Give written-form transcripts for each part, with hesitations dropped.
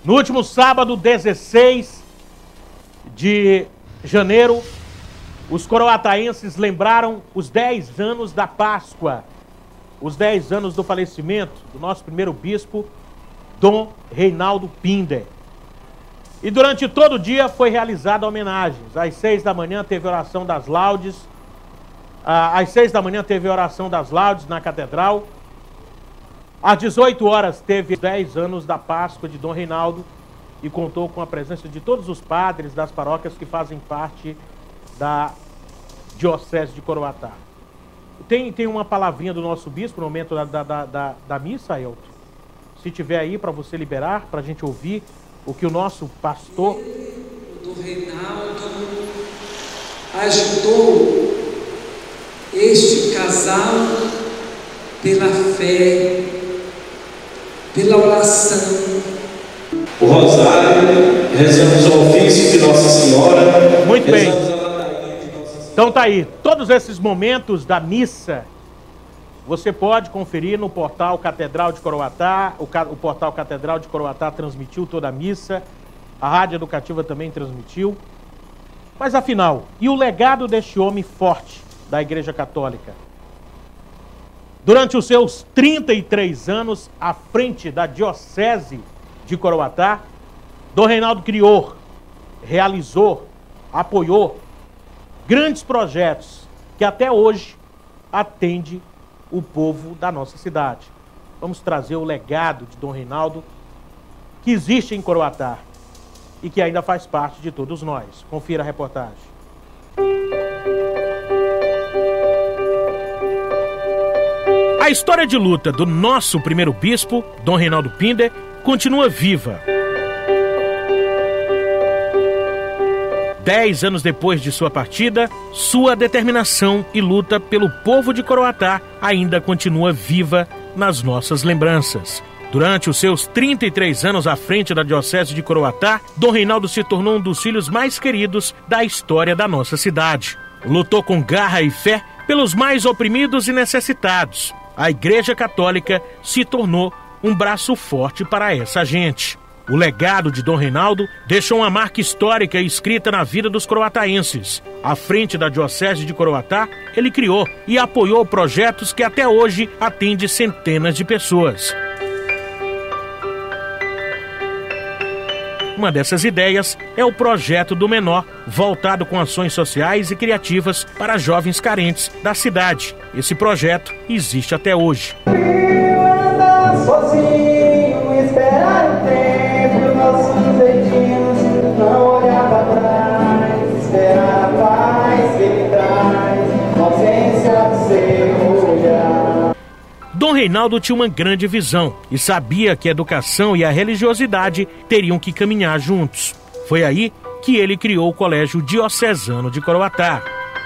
No último sábado, 16 de janeiro, os coroataenses lembraram os 10 anos da Páscoa, os 10 anos do falecimento do nosso primeiro bispo, Dom Reinaldo Pinder. E durante todo o dia foi realizada homenagens. Às 6 da manhã teve oração das laudes. Às 6 da manhã teve oração das laudes na catedral. Às 18 horas teve 10 anos da Páscoa de Dom Reinaldo e contou com a presença de todos os padres das paróquias que fazem parte da Diocese de Coroatá. Tem uma palavrinha do nosso bispo no momento da missa, Ailton? Se tiver aí para você liberar, para a gente ouvir o que o nosso pastor... O Dom Reinaldo ajudou este casal pela fé, pela oração. O rosário, rezamos o ofício de Nossa Senhora. Muito bem. Então tá aí, todos esses momentos da missa, você pode conferir no portal Catedral de Coroatá. O portal Catedral de Coroatá transmitiu toda a missa, a Rádio Educativa também transmitiu. Mas afinal, e o legado deste homem forte da Igreja Católica? Durante os seus 33 anos à frente da Diocese de Coroatá, Dom Reinaldo criou, realizou, apoiou grandes projetos que até hoje atende o povo da nossa cidade. Vamos trazer o legado de Dom Reinaldo, que existe em Coroatá e que ainda faz parte de todos nós. Confira a reportagem. A história de luta do nosso primeiro bispo, Dom Reinaldo Pinder, continua viva. 10 anos depois de sua partida, sua determinação e luta pelo povo de Coroatá ainda continua viva nas nossas lembranças. Durante os seus 33 anos à frente da Diocese de Coroatá, Dom Reinaldo se tornou um dos filhos mais queridos da história da nossa cidade. Lutou com garra e fé pelos mais oprimidos e necessitados. A Igreja Católica se tornou um braço forte para essa gente. O legado de Dom Reinaldo deixou uma marca histórica escrita na vida dos coroataenses. À frente da Diocese de Coroatá, ele criou e apoiou projetos que até hoje atendem centenas de pessoas. Uma dessas ideias é o Projeto do Menor, voltado com ações sociais e criativas para jovens carentes da cidade. Esse projeto existe até hoje. Dom Reinaldo tinha uma grande visão e sabia que a educação e a religiosidade teriam que caminhar juntos. Foi aí que ele criou o Colégio Diocesano de Coroatá.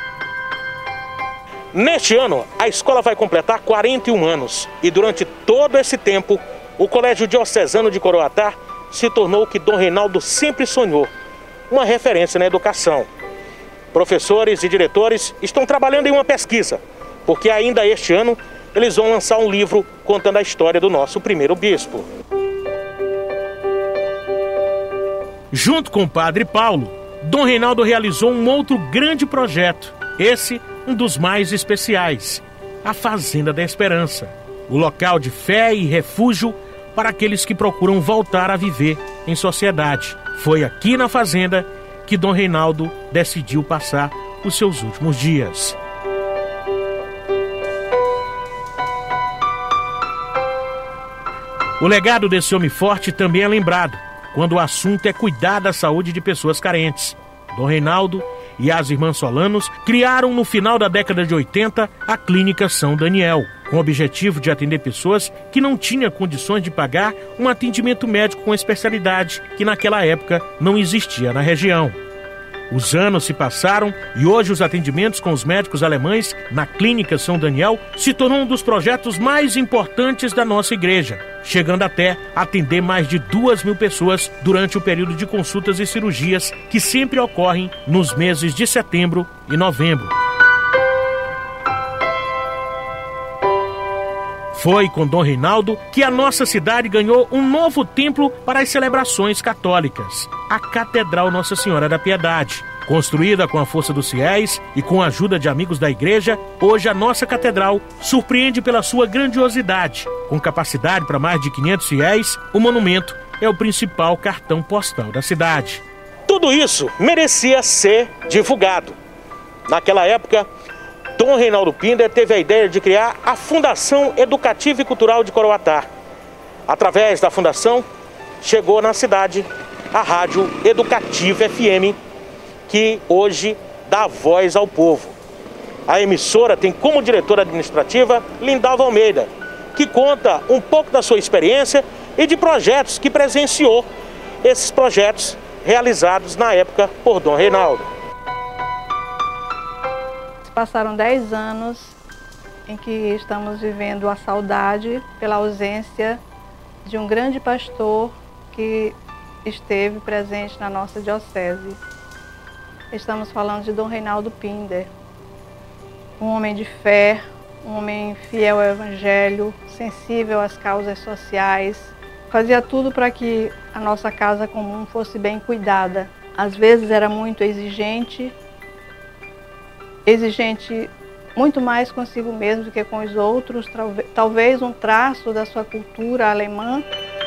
Neste ano, a escola vai completar 41 anos e durante todo esse tempo, o Colégio Diocesano de Coroatá se tornou o que Dom Reinaldo sempre sonhou, uma referência na educação. Professores e diretores estão trabalhando em uma pesquisa, porque ainda este ano eles vão lançar um livro contando a história do nosso primeiro bispo. Junto com o padre Paulo, Dom Reinaldo realizou um outro grande projeto, esse um dos mais especiais, a Fazenda da Esperança, o local de fé e refúgio para aqueles que procuram voltar a viver em sociedade. Foi aqui na fazenda que Dom Reinaldo decidiu passar os seus últimos dias. O legado desse homem forte também é lembrado quando o assunto é cuidar da saúde de pessoas carentes. Dom Reinaldo e as irmãs Solanos criaram no final da década de 80 a Clínica São Daniel, com o objetivo de atender pessoas que não tinham condições de pagar um atendimento médico com especialidade que naquela época não existia na região. Os anos se passaram e hoje os atendimentos com os médicos alemães na Clínica São Daniel se tornou um dos projetos mais importantes da nossa igreja, chegando até a atender mais de 2.000 pessoas durante o período de consultas e cirurgias que sempre ocorrem nos meses de setembro e novembro. Foi com Dom Reinaldo que a nossa cidade ganhou um novo templo para as celebrações católicas, a Catedral Nossa Senhora da Piedade. Construída com a força dos fiéis e com a ajuda de amigos da igreja, hoje a nossa catedral surpreende pela sua grandiosidade. Com capacidade para mais de 500 fiéis, o monumento é o principal cartão postal da cidade. Tudo isso merecia ser divulgado. Naquela época, Dom Reinaldo Pinder teve a ideia de criar a Fundação Educativa e Cultural de Coroatá. Através da fundação, chegou na cidade a Rádio Educativa FM, que hoje dá voz ao povo. A emissora tem como diretora administrativa Lindalva Almeida, que conta um pouco da sua experiência e de projetos que presenciou, esses projetos realizados na época por Dom Reinaldo. Passaram 10 anos em que estamos vivendo a saudade pela ausência de um grande pastor que esteve presente na nossa diocese. Estamos falando de Dom Reinaldo Pinder, um homem de fé, um homem fiel ao Evangelho, sensível às causas sociais, fazia tudo para que a nossa casa comum fosse bem cuidada. Às vezes era muito exigente muito mais consigo mesmo do que com os outros, talvez um traço da sua cultura alemã.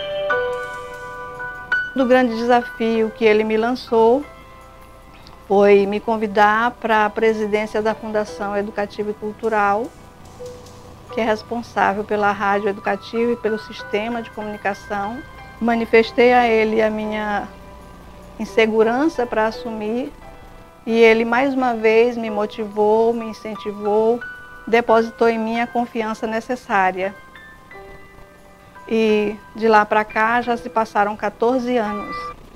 O grande desafio que ele me lançou foi me convidar para a presidência da Fundação Educativa e Cultural, que é responsável pela rádio educativa e pelo sistema de comunicação. Manifestei a ele a minha insegurança para assumir, e ele mais uma vez me motivou, me incentivou, depositou em mim a confiança necessária. E de lá para cá já se passaram 14 anos.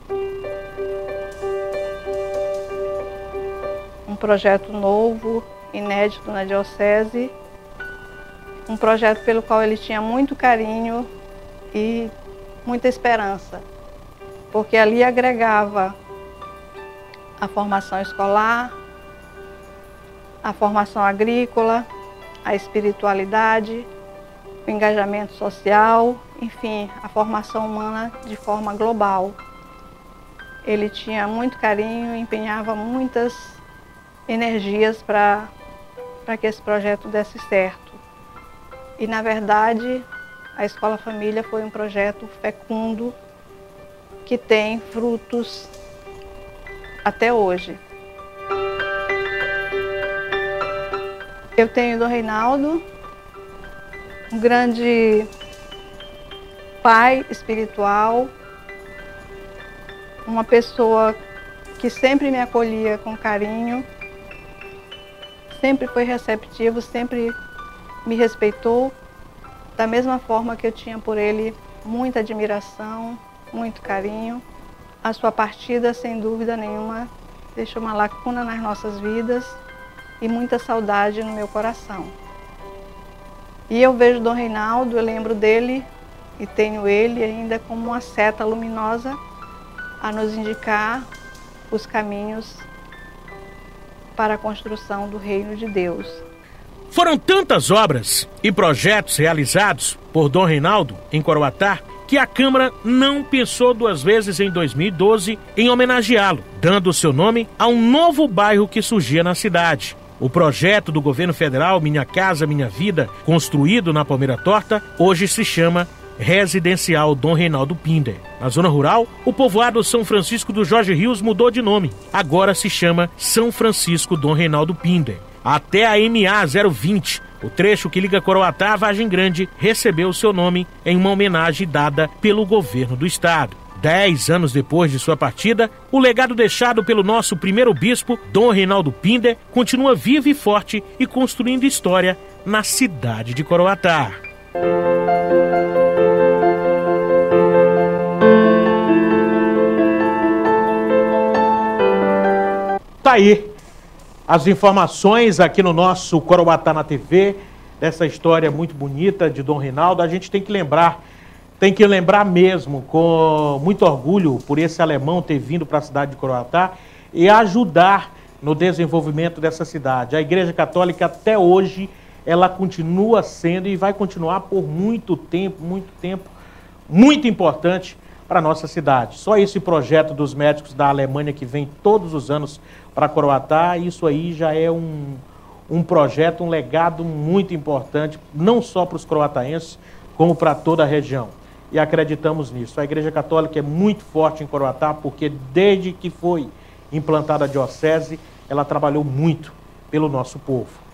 Um projeto novo, inédito na diocese, um projeto pelo qual ele tinha muito carinho e muita esperança, porque ali agregava a formação escolar, a formação agrícola, a espiritualidade, o engajamento social, enfim, a formação humana de forma global. Ele tinha muito carinho, empenhava muitas energias para que esse projeto desse certo. E, na verdade, a Escola Família foi um projeto fecundo que tem frutos até hoje. Eu tenho Dom Reinaldo, um grande pai espiritual, uma pessoa que sempre me acolhia com carinho, sempre foi receptivo, sempre me respeitou, da mesma forma que eu tinha por ele muita admiração, muito carinho. A sua partida, sem dúvida nenhuma, deixou uma lacuna nas nossas vidas e muita saudade no meu coração. E eu vejo Dom Reinaldo, eu lembro dele e tenho ele ainda como uma seta luminosa a nos indicar os caminhos para a construção do reino de Deus. Foram tantas obras e projetos realizados por Dom Reinaldo em Coroatá que a Câmara não pensou duas vezes em 2012 em homenageá-lo, dando o seu nome a um novo bairro que surgia na cidade. O projeto do governo federal Minha Casa Minha Vida, construído na Palmeira Torta, hoje se chama Residencial Dom Reinaldo Pinder. Na zona rural, o povoado São Francisco do Jorge Rios mudou de nome. Agora se chama São Francisco Dom Reinaldo Pinder. Até a MA 020, o trecho que liga Coroatá a Vargem Grande, recebeu seu nome em uma homenagem dada pelo governo do estado. 10 anos depois de sua partida, o legado deixado pelo nosso primeiro bispo, Dom Reinaldo Pinder, continua vivo e forte e construindo história na cidade de Coroatá. Tá aí as informações aqui no nosso Coroatá na TV, dessa história muito bonita de Dom Reinaldo. A gente tem que lembrar mesmo, com muito orgulho, por esse alemão ter vindo para a cidade de Coroatá e ajudar no desenvolvimento dessa cidade. A Igreja Católica até hoje ela continua sendo e vai continuar por muito tempo, muito importante para a nossa cidade. Só esse projeto dos médicos da Alemanha que vem todos os anos para Coroatá, isso aí já é um projeto, um legado muito importante, não só para os coroataenses, como para toda a região. E acreditamos nisso. A Igreja Católica é muito forte em Coroatá, porque desde que foi implantada a diocese, ela trabalhou muito pelo nosso povo.